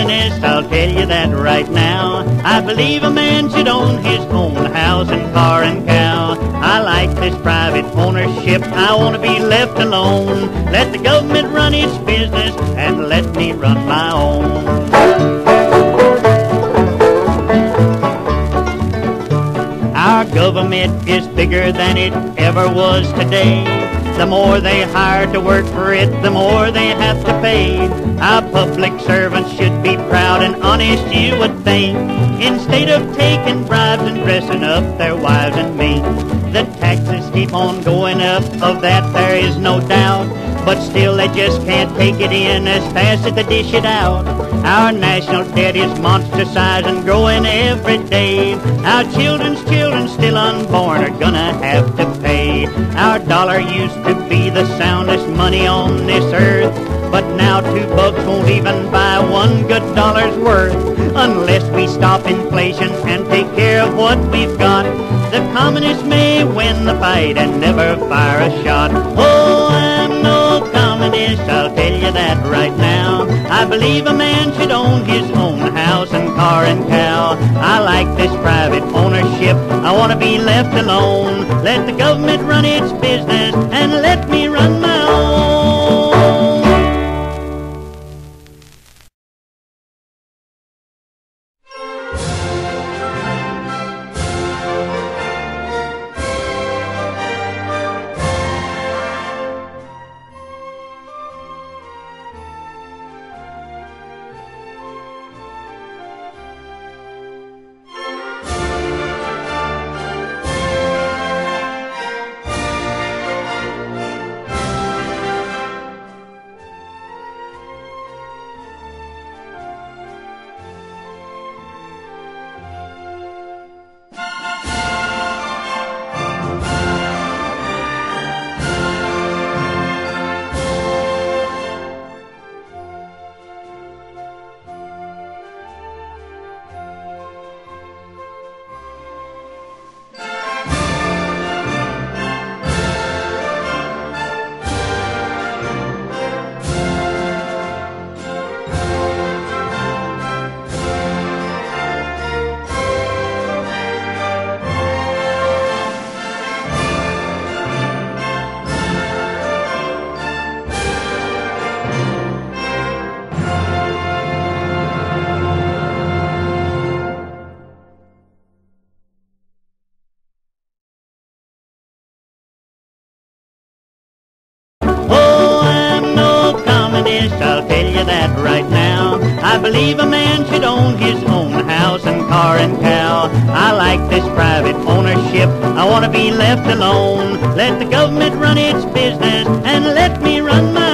communist, I'll tell you that right now. I believe a man should own his own house and car and cow. I like this private ownership, I want to be left alone. Let the government run its business and let me run my own. Our government is bigger than it ever was today. The more they hire to work for it, the more they have to pay. Our public servants should be proud and honest, you would think, instead of taking bribes and dressing up their wives and me. The taxes keep on going up, of that there is no doubt, but still they just can't take it in as fast as they dish it out. Our national debt is monster size and growing every day. Our children's children still unborn are gonna have to pay. Our dollar used to be the soundest money on this earth, but now $2 won't even buy one good dollar's worth. Unless we stop inflation and take care of what we've got, the communists may win the fight and never fire a shot. Oh, I'm no communist, I'll tell you that right now. I believe a man should own his own house and car and cow. I like this private ownership, I want to be left alone. Let the government run its business and let me run my own. I'll tell you that right now. I believe a man should own his own house and car and cow. I like this private ownership, I want to be left alone. Let the government run its business and let me run my